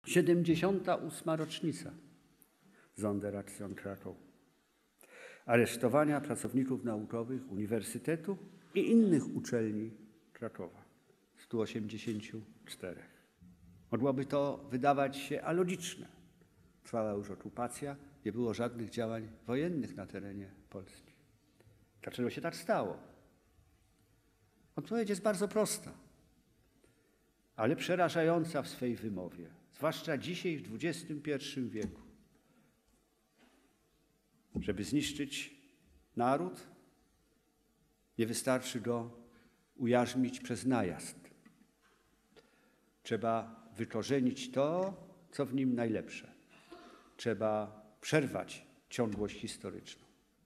78. rocznica Sonderaktion Kraków. Aresztowania pracowników naukowych Uniwersytetu i innych uczelni Krakowa. 184. Mogłoby to wydawać się alogiczne. Trwała już okupacja, nie było żadnych działań wojennych na terenie Polski. Dlaczego się tak stało? Odpowiedź jest bardzo prosta, ale przerażająca w swej wymowie, zwłaszcza dzisiaj w XXI wieku. Żeby zniszczyć naród, nie wystarczy go ujarzmić przez najazd. Trzeba wykorzenić to, co w nim najlepsze. Trzeba przerwać ciągłość historyczną.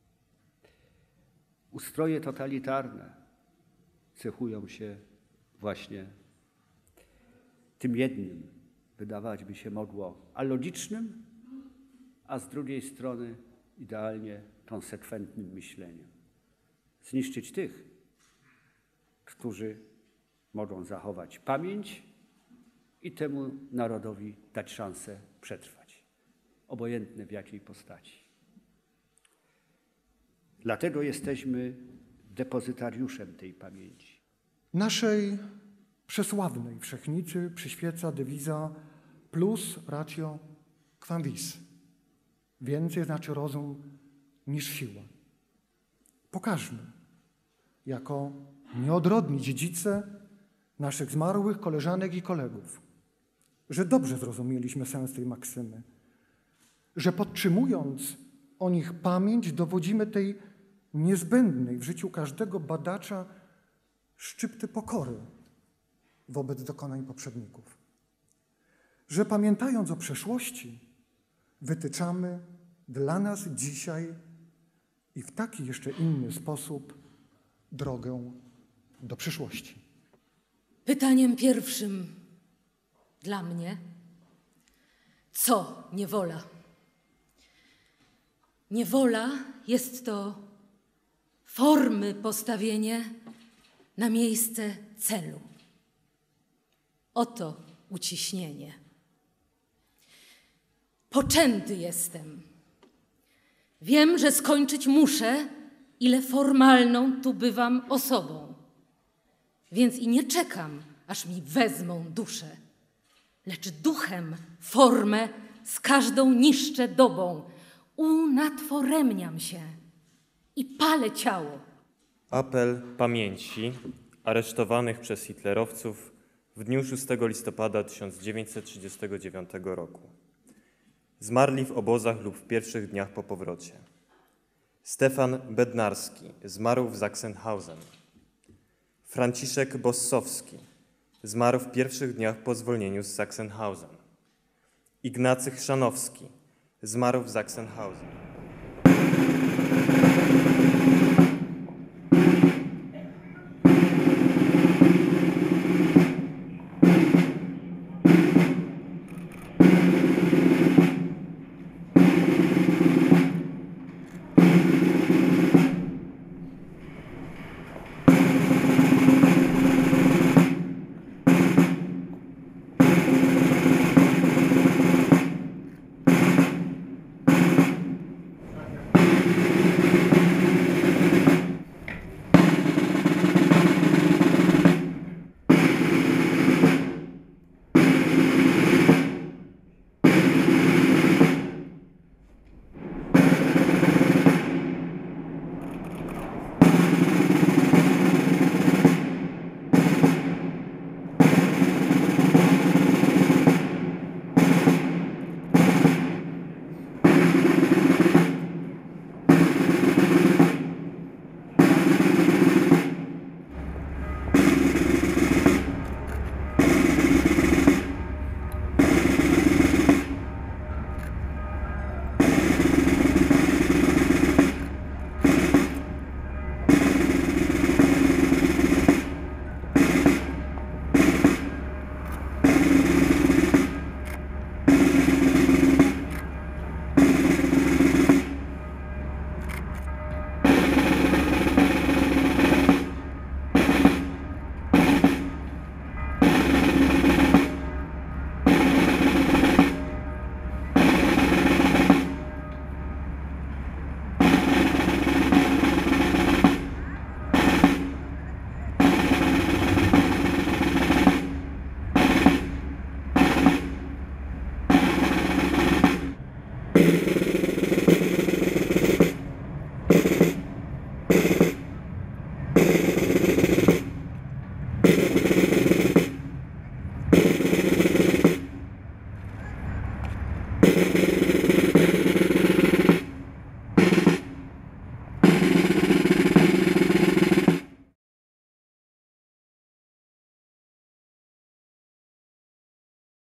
Ustroje totalitarne cechują się właśnie tym jednym, wydawać by się mogło, alogicznym, a z drugiej strony idealnie konsekwentnym myśleniem. Zniszczyć tych, którzy mogą zachować pamięć i temu narodowi dać szansę przetrwać, obojętne w jakiej postaci. Dlatego jesteśmy depozytariuszem tej pamięci. Naszej przesławnej wszechnicy przyświeca dewiza plus ratio quam vis. Więcej znaczy rozum niż siła. Pokażmy, jako nieodrodni dziedzice naszych zmarłych koleżanek i kolegów, że dobrze zrozumieliśmy sens tej maksymy, że podtrzymując o nich pamięć, dowodzimy tej niezbędnej w życiu każdego badacza szczypty pokory wobec dokonań poprzedników. Że pamiętając o przeszłości, wytyczamy dla nas dzisiaj i w taki jeszcze inny sposób drogę do przyszłości. Pytaniem pierwszym dla mnie, co niewola? Niewola jest to formy postawienie na miejsce celu. Oto uciśnienie. Poczęty jestem. Wiem, że skończyć muszę, ile formalną tu bywam osobą. Więc i nie czekam, aż mi wezmą duszę, lecz duchem formę z każdą niszczę dobą. Unatworemniam się i palę ciało. Apel pamięci aresztowanych przez hitlerowców w dniu 6 listopada 1939 roku. Zmarli w obozach lub w pierwszych dniach po powrocie. Stefan Bednarski zmarł w Sachsenhausen. Franciszek Bossowski zmarł w pierwszych dniach po zwolnieniu z Sachsenhausen. Ignacy Chrzanowski zmarł w Sachsenhausen.